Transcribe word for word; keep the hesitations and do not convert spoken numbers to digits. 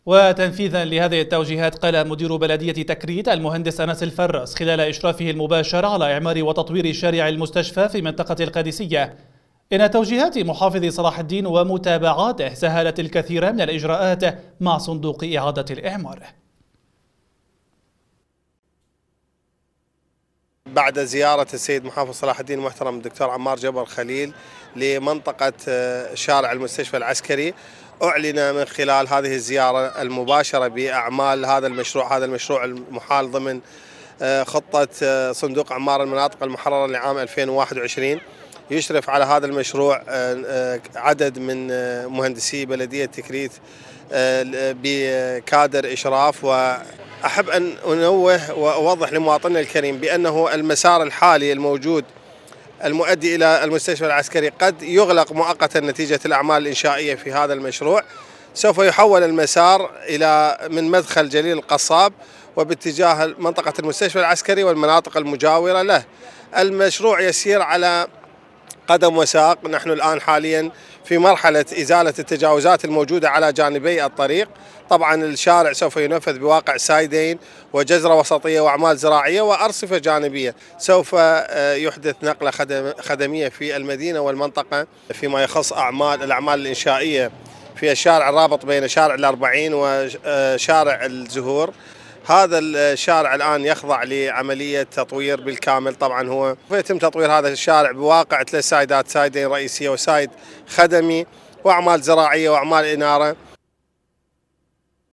وتنفيذا لهذه التوجيهات، قال مدير بلدية تكريت المهندس أنس الفرس خلال إشرافه المباشر على إعمار وتطوير شارع المستشفى في منطقة القادسية إن توجيهات محافظ صلاح الدين ومتابعاته سهلت الكثير من الإجراءات مع صندوق إعادة الإعمار. بعد زيارة السيد محافظ صلاح الدين المحترم الدكتور عمار جبر خليل لمنطقة شارع المستشفى العسكري، أعلن من خلال هذه الزيارة المباشرة بأعمال هذا المشروع هذا المشروع المحال ضمن خطة صندوق عمار المناطق المحررة لعام ألفين وواحد وعشرين. يشرف على هذا المشروع عدد من مهندسي بلدية تكريت بكادر إشراف. وأحب أن أنوه وأوضح لمواطننا الكريم بأنه المسار الحالي الموجود المؤدي إلى المستشفى العسكري قد يغلق مؤقتا نتيجة الأعمال الإنشائية في هذا المشروع. سوف يحول المسار إلى من مدخل جليل القصاب وباتجاه منطقة المستشفى العسكري والمناطق المجاورة له. المشروع يسير على قدم وساق. نحن الآن حاليا في مرحلة إزالة التجاوزات الموجودة على جانبي الطريق. طبعا الشارع سوف ينفذ بواقع سايدين وجزرة وسطية وأعمال زراعية وأرصفة جانبية. سوف يحدث نقلة خدمية في المدينة والمنطقة فيما يخص أعمال الأعمال الإنشائية في الشارع الرابط بين شارع الأربعين وشارع الزهور. هذا الشارع الآن يخضع لعملية تطوير بالكامل. طبعا هو يتم تطوير هذا الشارع بواقع ثلاث سايدات، سايدين رئيسية وسايد خدمي وأعمال زراعية وأعمال إنارة.